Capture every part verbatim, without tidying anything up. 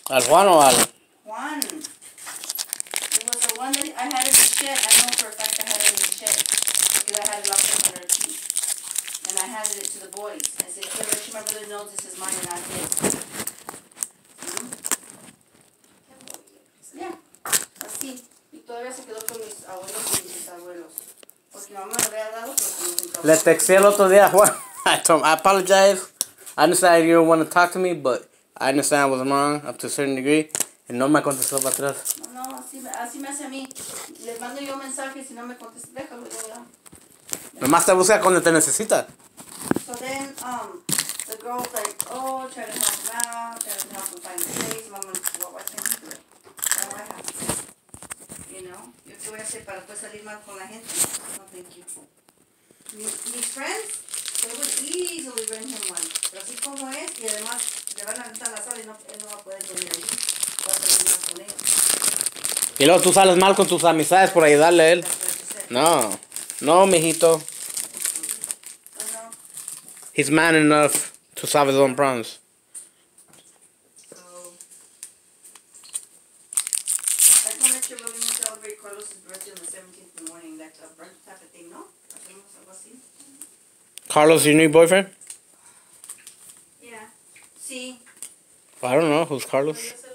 Al Juan o al? Juan. It was the one that I had in the shed. I know for a fact I had it in the shed. Because I had it locked up under the key. And I handed it to the boys. I said, here, make sure my brother knows this is mine and not his. Mm-hmm. Yeah. Así. Y todavía se quedó con mis abuelos y mis abuelos. Porque mi mamá me lo había dado, pero como se encabronó. Le texté el otro día a Juan. I told him, I apologize. I understand you don't want to talk to me, but I understand I was wrong up to a certain degree. Y no me contestó para atrás. No, no, así, así me hace a mí. Les mando yo mensajes y si no me contestan, déjalo, yo ya. Nomás te busca cuando te necesita. So then, um, the girl's like, oh, try to help him out, try to help him find a place. Mama, well, why can't he do it? Why do I have to? You know? Yo qué voy a hacer para después salir mal con la gente. No, thank you. Mis, mis friends, they would easily rent him one. Pero así como es, y además le van a rentar la sala y no, él no va a poder dormir ahí. Va a salir mal con ellos. Y luego tú sales mal con tus amistades por ayudarle a él. No, no, mijito. He's man enough to solve his own problems. So, I told that you're going to celebrate Carlos' birthday on the seventeenth in the morning, like a brunch type of thing, ¿no? Hacemos algo así. Carlos, your new boyfriend? Yeah. Sí. I don't know. Who's Carlos?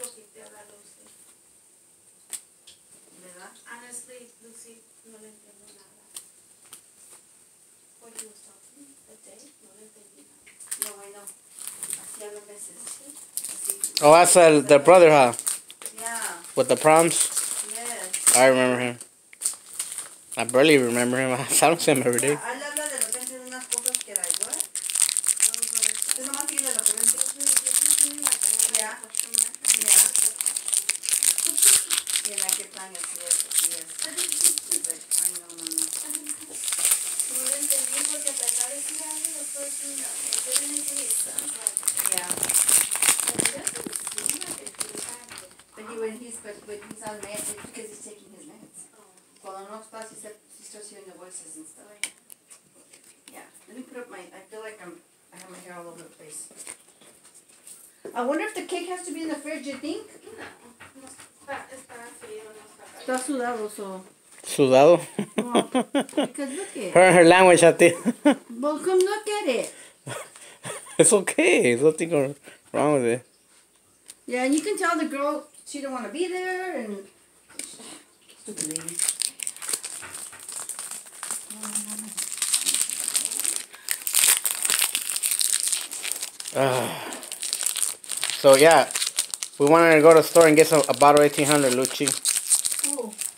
¿Verdad? Honestly, Lucy, no le entiendo nada. What he was talking that day, no le entendí nada. No, I know. Así hablan veces. Así. Oh, that's uh, the brother, huh? Yeah. With the proms? Yes. I remember him. I barely remember him. I don't see him every day. Yeah, él habla de repente de unas cosas que era igual. Es nomás que de lo que ven. Yeah. Yeah. Y en aquel plan así es, así es. He's like, ay, no, no, no. No le entendí porque hasta acá decía algo después de una. Yo didn't see it. Yeah. But he, when he's, but when he's on meds, it's because he's taking his meds. Cuando no está, he said, he starts hearing the voices and stuff. Yeah. Let me put up my, I feel like I'm, I have my hair all over the place. I wonder if the cake has to be in the fridge, you think? No, no está, está frío, no está Está sudado, so. Sudado? Well, because look at Her, her language, I think. Well, come look at it. It's okay. There's nothing wrong with it. Yeah, and you can tell the girl she don't want to be there, and stupid lady. Uh, so, yeah. We wanted to go to the store and get some, a bottle of eighteen hundred, Luchi. Oh.